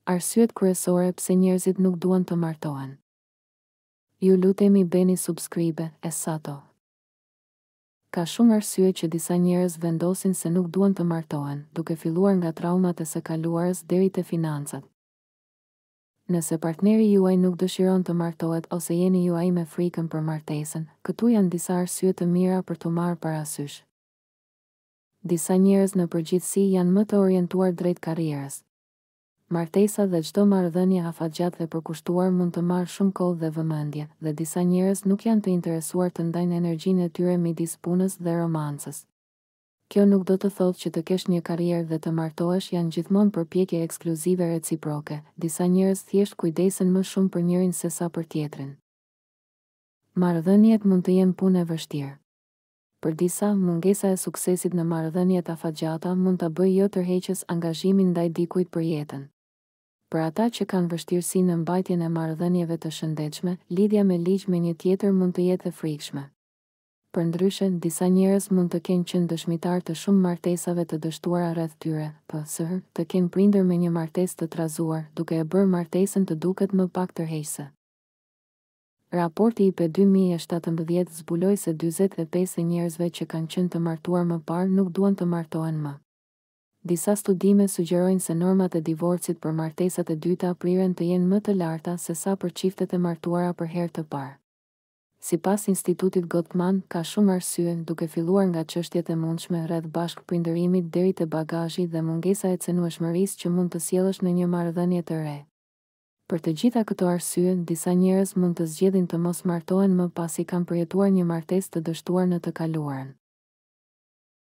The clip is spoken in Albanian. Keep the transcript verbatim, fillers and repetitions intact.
Arsyet kryesore pse njerëzit nuk duan të martohen. Ju lutemi bëni subscribe, Essato. Ka shumë arsye që disa njerëz vendosin se nuk duan të martohen, duke filluar nga traumat e së kaluarës deri te financat. Nëse partneri juaj nuk dëshiron të martohet ose jeni ju ai me frikën për martesën, këtu janë disa arsye të mira për të marrë parasysh. Disa njerëz në përgjithësi janë më të orientuar drejt karrierës. Martesa dhe çdo marrëdhënie afatgjatë dhe përkushtuar mund të marrë shumë kohë dhe vëmendje, dhe disa njerëz nuk janë të interesuar të ndajnë energjinë e tyre midis punës dhe romancës. Kjo nuk do të thotë që të kesh një karrierë dhe të martohesh janë gjithmonë përpjekje ekskluzive reciproke. Disa njerëz thjesht kujdesen më shumë për njërin se sa për tjetrin. Marrëdhëniet mund të jenë punë e vështirë. Për disa, mungesa e suksesit në marrëdhëniet afatgjata mund ta bëjë jo tërheqës angazhimin ndaj dikujt për jetën. Për ata që kanë vështirësi në mbajtjen e marrëdhënieve të shëndetshme, lidhja me ligj me një tjetër mund të jetë e frikshme. Përndryshe, disa njerëz mund të kenë qenë dëshmitar të shumë martesave të dështuara rreth tyre, pse të kenë prindër me një martesë të trazuar, duke e bërë martesën të duket më pak tërheqëse. Raporti I P dy mijë e shtatëmbëdhjetë zbuloi se dyzet e pesë e njerëzve që kanë qenë të martuar më parë nuk duan të martohen më. Disa studime sugjerojnë se normat e divorcit për martesat e dyta priren të jenë më të larta se sa për çiftet e martuara për herë të parë. Sipas Institutit Gottman, ka shumë arsye, duke filluar nga çështjet e mundshme rreth bashkëprindërimit deri te bagazhi dhe mungesa e cenueshmërisë që mund të sjellësh në një marrëdhënie të re. Për të gjitha këto arsye, disa njerëz mund të zgjedhin të mos martohen më pasi kanë përjetuar një martesë të dështuar në të kaluarën.